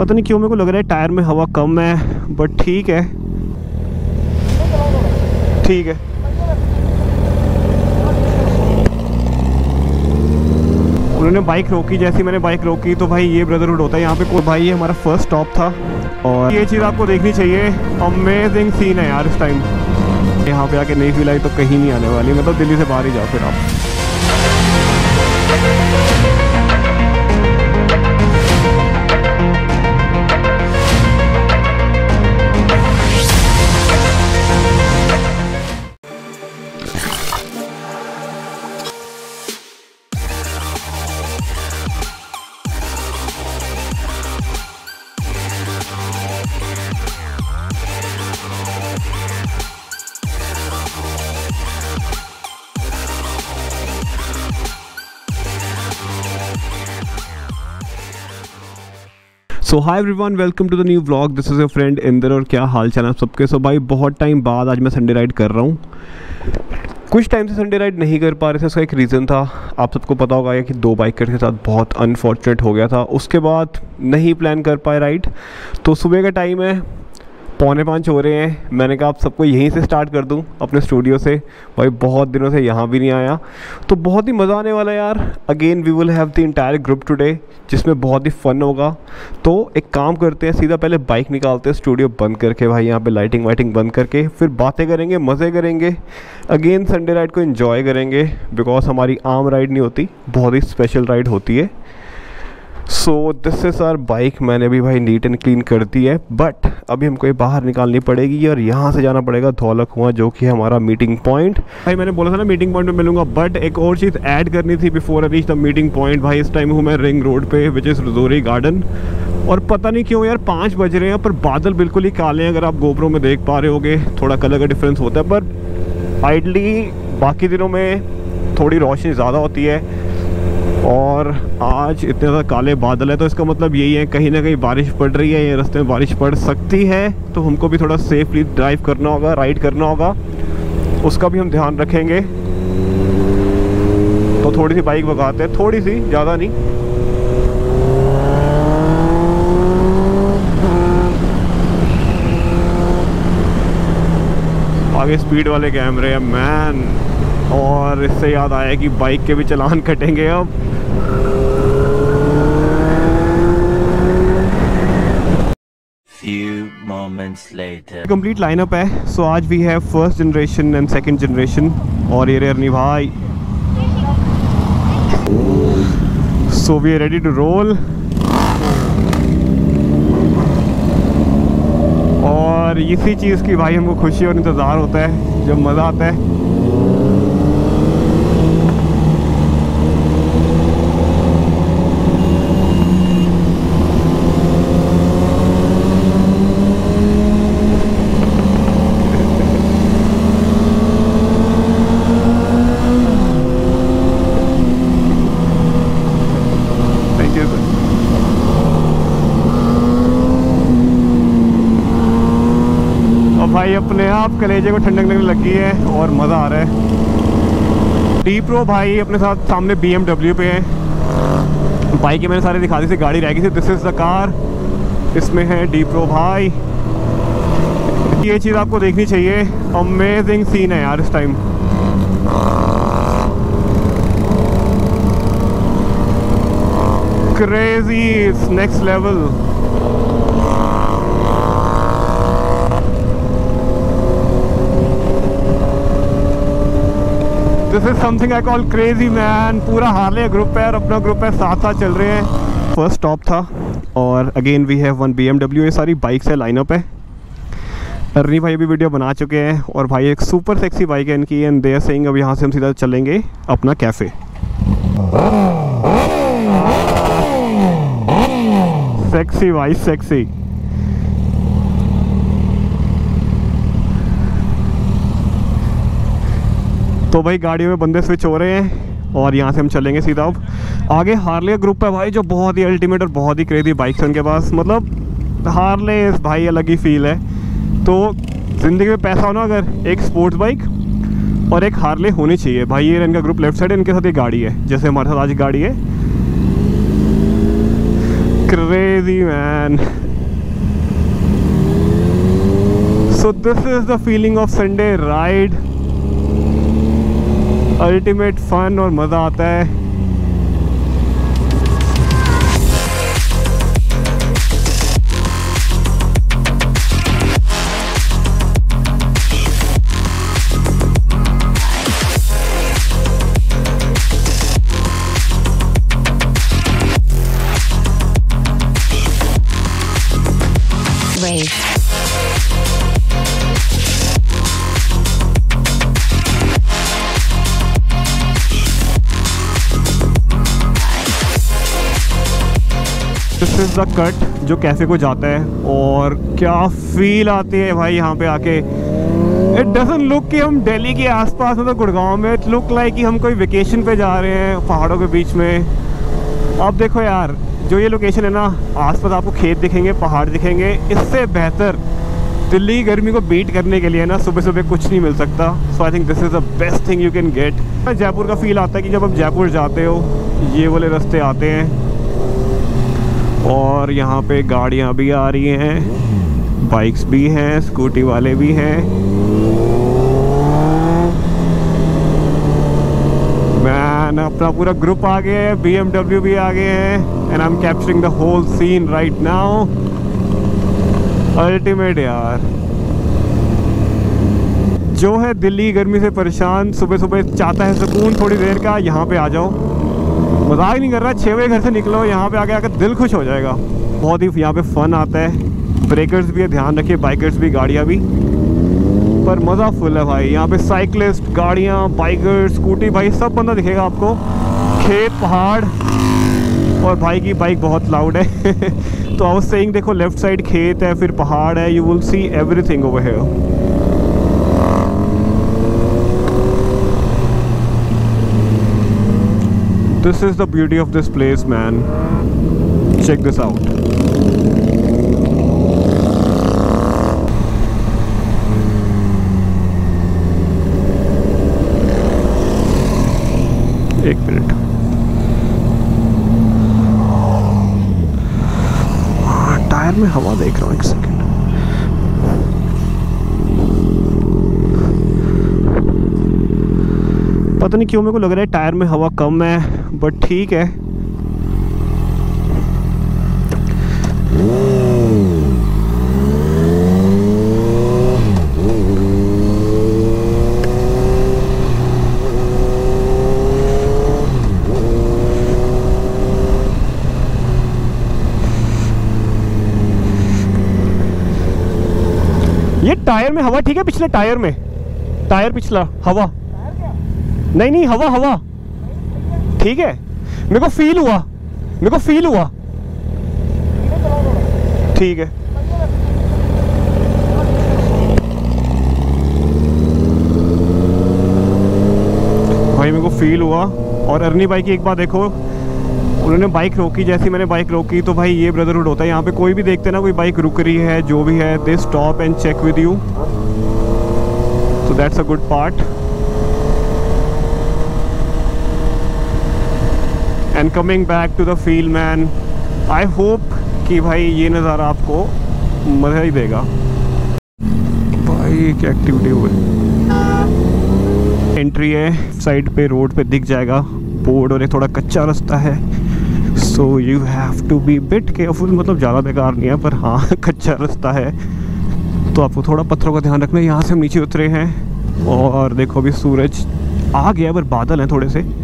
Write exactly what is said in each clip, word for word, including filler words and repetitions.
पता नहीं क्यों मेरे को लग रहा है टायर में हवा कम है, बट ठीक है ठीक है। उन्होंने बाइक रोकी, जैसी मैंने बाइक रोकी तो भाई ये ब्रदरहुड होता है यहाँ पे। कोई भाई ये हमारा फर्स्ट स्टॉप था और ये चीज़ आपको देखनी चाहिए। अमेजिंग सीन है यार इस टाइम। यहाँ पे आके नहीं फील आई तो कहीं नहीं आने वाली, मतलब दिल्ली से बाहर ही जाओ फिर आप। So hi everyone, welcome to the new vlog. This is your friend Inder. और क्या हाल चाल है आप सबके। सो भाई बहुत टाइम बाद आज मैं संडे राइड कर रहा हूँ। कुछ टाइम से संडे राइड नहीं कर पा रहे थे, उसका एक रीज़न था, आप सबको पता होगा कि दो बाइकर के साथ बहुत अनफॉर्चुनेट हो गया था। उसके बाद नहीं प्लान कर पाए राइड। तो सुबह का टाइम है, पौने पाँच हो रहे हैं। मैंने कहा आप सबको यहीं से स्टार्ट कर दूं अपने स्टूडियो से। भाई बहुत दिनों से यहाँ भी नहीं आया, तो बहुत ही मज़ा आने वाला है यार। Again we will have the entire group today, जिसमें बहुत ही फन होगा। तो एक काम करते हैं, सीधा पहले बाइक निकालते हैं स्टूडियो बंद करके, भाई यहाँ पे लाइटिंग वाइटिंग बंद करके, फिर बातें करेंगे, मज़े करेंगे। अगेन संडे राइड को एंजॉय करेंगे, बिकॉज हमारी आम राइड नहीं होती, बहुत ही स्पेशल राइड होती है। So this is our bike. मैंने भी भाई नीट एंड क्लीन कर दी है, बट अभी हमको ये बाहर निकालनी पड़ेगी और यहाँ से जाना पड़ेगा धौला कुआं, जो कि है हमारा मीटिंग पॉइंट। भाई मैंने बोला था ना मीटिंग पॉइंट पे मिलूंगा, बट एक और चीज़ ऐड करनी थी before I reach the meeting point. भाई इस टाइम हूँ मैं रिंग रोड पे, विच इज़ रजौरी गार्डन। और पता नहीं क्यों यार पाँच बज रहे हैं पर बादल बिल्कुल ही काले हैं। अगर आप गोप्रो में देख पा रहे होगे, थोड़ा कलर का डिफरेंस होता है, पर आइडली बाकी दिनों में थोड़ी रोशनी ज़्यादा होती है। और आज इतने ज़्यादा काले बादल है, तो इसका मतलब यही है कहीं ना कहीं बारिश पड़ रही है, ये रास्ते में बारिश पड़ सकती है। तो हमको भी थोड़ा सेफली ड्राइव करना होगा, राइड करना होगा, उसका भी हम ध्यान रखेंगे। तो थोड़ी सी बाइक भगाते हैं, थोड़ी सी, ज़्यादा नहीं। आगे स्पीड वाले कैमरे हैं मैन। और इससे याद आया कि बाइक के भी चालान कटेंगे अब। Few moments later. Complete lineup है। सो आज we have first generation and second generation. और ये रेयरनी भाई, so we are ready to roll. और इसी चीज़ की भाई हमको खुशी और इंतज़ार होता है, जब मज़ा आता है। भाई अपने आप कलेजे को ठंडक लगने लगी है और मज़ा आ रहा है। डी प्रो भाई अपने साथ सामने बी एम डब्ल्यू पे है। बाइक मैंने सारे दिखा दी थी, गाड़ी रह गई थी। दिस इज़ द कार, इसमें है डी प्रो भाई। ये चीज़ आपको देखनी चाहिए, अमेजिंग सीन है यार इस time. Crazy, next level. This is something I call crazy man. पूरा हार्ले ग्रुप है और अपना ग्रुप है, साथ साथ चल रहे हैं। फर्स्ट स्टॉप था और again we have one B M W. ये सारी बाइक से लाइनअप है। अर्नी भाई भी वीडियो बना चुके हैं और भाई एक सुपर सेक्सी बाइक है इनकी। एंड दे आर सेइंग अब यहाँ से हम सीधा चलेंगे अपना कैफ़े। सेक्सी भाई सेक्सी। तो भाई गाड़ियों में बंदे स्विच हो रहे हैं और यहाँ से हम चलेंगे सीधा। अब आगे हार्ले ग्रुप है भाई, जो बहुत ही अल्टीमेट और बहुत ही क्रेजी बाइक्स हैं उनके पास। मतलब हार्ले भाई अलग ही फील है। तो ज़िंदगी में पैसा हो ना, अगर एक स्पोर्ट्स बाइक और एक हार्ले होनी चाहिए भाई। ये इनका ग्रुप लेफ्ट साइड है, इनके साथ एक गाड़ी है, जैसे हमारे साथ आज गाड़ी है। Crazy, man. So this is the feeling of Sunday ride. Ultimate fun और मज़ा आता है. Rave. This is the cut जो कैफ़े को जाता है और क्या फील आती है भाई यहाँ पे आके. इट डजंट लुक कि हम दिल्ली के आसपास मतलब गुड़गांव में. इट लुक लाइक कि हम कोई वेकेशन पे जा रहे हैं पहाड़ों के बीच में. अब देखो यार, जो ये लोकेशन है ना, आसपास आपको खेत दिखेंगे, पहाड़ दिखेंगे. इससे बेहतर दिल्ली की गर्मी को बीट करने के लिए ना सुबह सुबह कुछ नहीं मिल सकता. So I think this is the best thing you can get. Jaipur का फील आता है कि जब आप जयपुर जाते हो, ये वाले रास्ते आते हैं और यहाँ पे गाड़ियाँ भी आ रही हैं, बाइक्स भी हैं, स्कूटी वाले भी हैं. मैन, अपना पूरा ग्रुप आ गया है, बी एम डब्ल्यू भी आ गए हैं. And I am capturing the whole scene right now. Ultimate यार. जो है दिल्ली गर्मी से परेशान, सुबह सुबह चाहता है सुकून थोड़ी देर का, यहाँ पे आ जाओ. मजाक नहीं कर रहा, छः बजे घर से निकलो, यहाँ पे आके आकर दिल खुश हो जाएगा. बहुत ही यहाँ पे फन आता है. ब्रेकर्स भी है, ध्यान रखिए, बाइकर्स भी, गाड़ियाँ भी, पर मज़ा फुल है भाई. यहाँ पे साइकिलिस्ट, गाड़ियाँ, बाइकर, स्कूटी, भाई सब बंदा दिखेगा आपको. खेत, पहाड़ और भाई की बाइक बहुत लाउड है. तो आई वाज सेइंग, देखो लेफ्ट साइड खेत है, फिर पहाड़ है. You will see everything over here. This is the beauty of this place, man. Check this out. एक मिनट. हाँ, टायर में हवा देख रहा हूँ, एक सेकेंड. पता नहीं क्यों मेरे को लग रहा है टायर में हवा कम है, बट ठीक है. ये टायर में हवा ठीक है, पिछले टायर में, टायर पिछला हवा नहीं नहीं हवा हवा ठीक है. मेरे को फील हुआ, मेरे को फील हुआ. ठीक है. भाई मेरे को फील हुआ. और अर्नी भाई की एक बात देखो, उन्होंने बाइक रोकी, जैसे मैंने बाइक रोकी तो भाई ये ब्रदरहुड होता है. यहाँ पे कोई भी देखते ना कोई बाइक रुक रही है, जो भी है, they stop and check with you. So that's a good part. And coming back to the feel, man, I hope कि भाई ये नज़ारा आपको मज़ा ही देगा. भाई क्या एक्टिविटी हुई. एंट्री है, साइड पे रोड पे दिख जाएगा बोर्ड, और एक थोड़ा कच्चा रास्ता है. So you have to be bit careful. मतलब ज़्यादा बेकार नहीं है, पर हाँ कच्चा रास्ता है, तो आपको थोड़ा पत्थरों का ध्यान रखना है. यहाँ से हम नीचे उतरे हैं और देखो अभी सूरज आ गया, पर बादल हैं थोड़े से.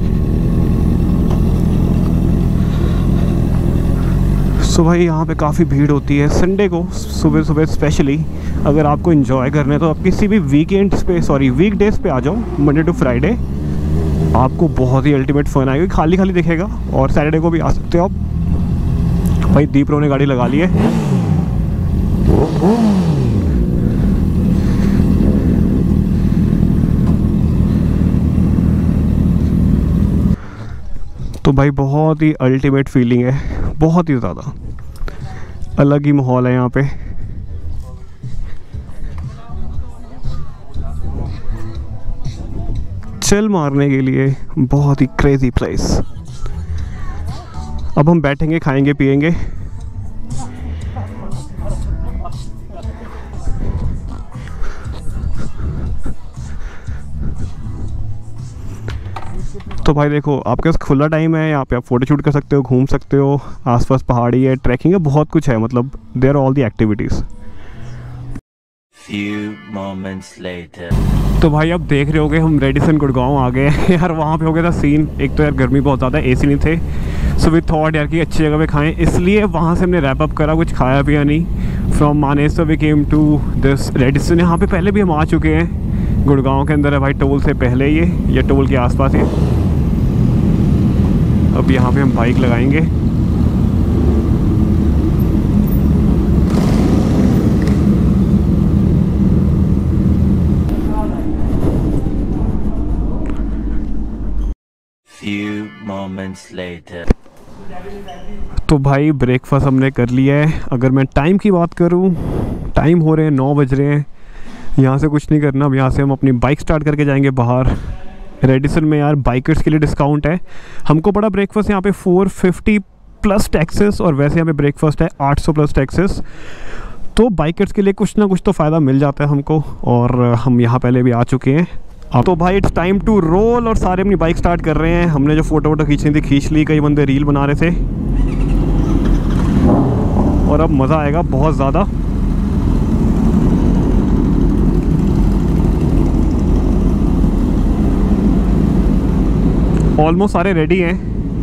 सो भाई यहाँ पे काफ़ी भीड़ होती है संडे को, सुबह सुबह स्पेशली. अगर आपको एंजॉय करना है तो आप किसी भी वीकेंड्स पे, सॉरी वीक डेज पे आ जाओ, मंडे टू फ्राइडे. आपको बहुत ही अल्टीमेट फन आएगी, खाली खाली दिखेगा. और सैटरडे को भी आ सकते हो आप. भाई दीपरो ने गाड़ी लगा ली है. तो भाई बहुत ही अल्टीमेट फीलिंग है, बहुत ही ज़्यादा अलग ही माहौल है यहाँ पे. चिल मारने के लिए बहुत ही क्रेजी प्लेस. अब हम बैठेंगे, खाएंगे, पिएंगे। तो भाई देखो, आपके पास खुला टाइम है, यहाँ पे आप फोटो शूट कर सकते हो, घूम सकते हो, आसपास पहाड़ी है, ट्रैकिंग है, बहुत कुछ है, मतलब there all the activities. Few moments later. तो भाई अब देख रहे होगे हम रेडिसन गुड़गांव आ गए हैं। यार वहाँ पे हो गया था सीन, एक तो यार गर्मी बहुत ज़्यादा, एसी नहीं थे, सो वी थॉट यार कि अच्छी जगह पे खाएं, इसलिए वहाँ से हमने रैप अप करा, कुछ खाया पिया नहीं। From Manesar we came to this Radisson. यहाँ पे पहले भी हम आ चुके हैं, गुड़गांव के अंदर है भाई, टोल से पहले ये या टोल के आसपास ही। अब यहाँ पे हम बाइक लगाएंगे। Few moments later. तो भाई ब्रेकफास्ट हमने कर लिया है। अगर मैं टाइम की बात करूँ, टाइम हो रहे हैं नौ बज रहे हैं। यहाँ से कुछ नहीं करना, अब यहाँ से हम अपनी बाइक स्टार्ट करके जाएंगे बाहर। रेडिसन में यार बाइकर्स के लिए डिस्काउंट है। हमको पड़ा ब्रेकफास्ट यहाँ पे फोर फिफ्टी प्लस टैक्सेस, और वैसे यहाँ पे ब्रेकफास्ट है आठ सौ प्लस टैक्सेस। तो बाइकर्स के लिए कुछ ना कुछ तो फ़ायदा मिल जाता है हमको, और हम यहाँ पहले भी आ चुके हैं। अब तो भाई इट्स टाइम टू रोल, और सारे अपनी बाइक स्टार्ट कर रहे हैं। हमने जो फ़ोटो वोटो खींचनी थी खींच ली, कई बंदे रील बना रहे थे, और अब मज़ा आएगा बहुत ज़्यादा। ऑलमोस्ट सारे रेडी हैं।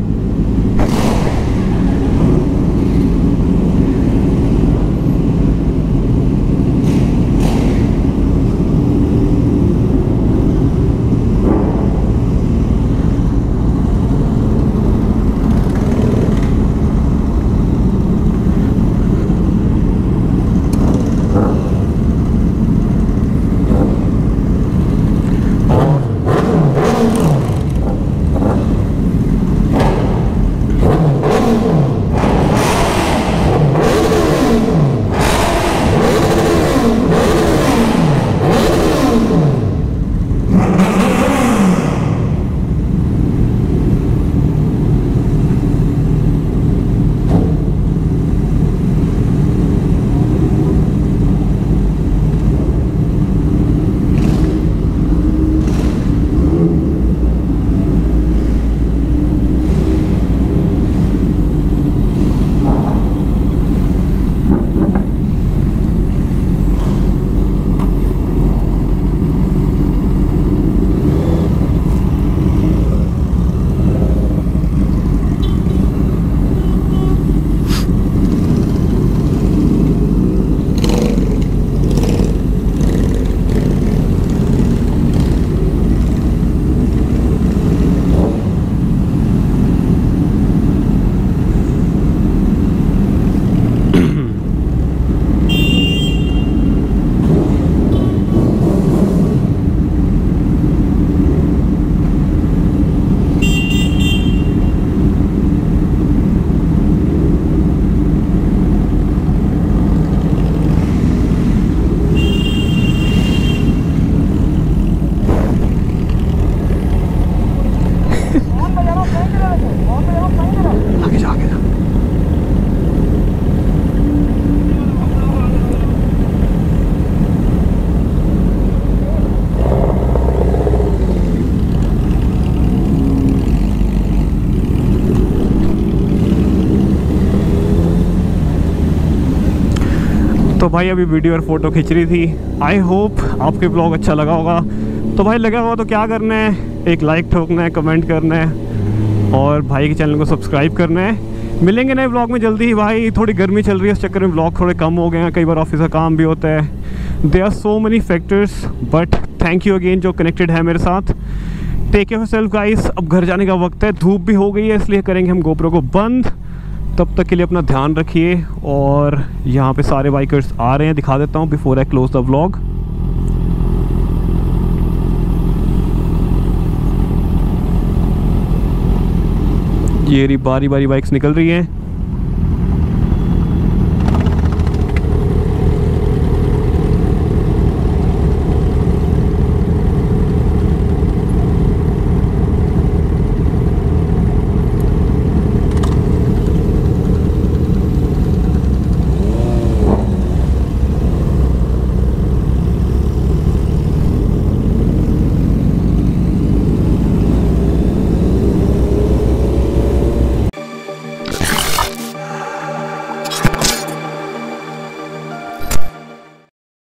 तो भाई अभी वीडियो और फोटो खींच रही थी। आई होप आपके ब्लॉग अच्छा लगा होगा। तो भाई लगा होगा तो क्या करना है, एक लाइक ठोकना है, कमेंट करना है, और भाई के चैनल को सब्सक्राइब करना है। मिलेंगे नए ब्लॉग में जल्दी ही। भाई थोड़ी गर्मी चल रही है, इस चक्कर में ब्लॉग थोड़े कम हो गए हैं, कई बार ऑफिस का काम भी होता है। There are so many factors, but thank you again जो कनेक्टेड है मेरे साथ। Take care of yourself guys. अब घर जाने का वक्त है, धूप भी हो गई है, इसलिए करेंगे हम गोप्रो को बंद। तब तक के लिए अपना ध्यान रखिए। और यहाँ पे सारे बाइकर्स आ रहे हैं, दिखा देता हूँ before I close the vlog. ये बारी बारी बाइक्स निकल रही हैं।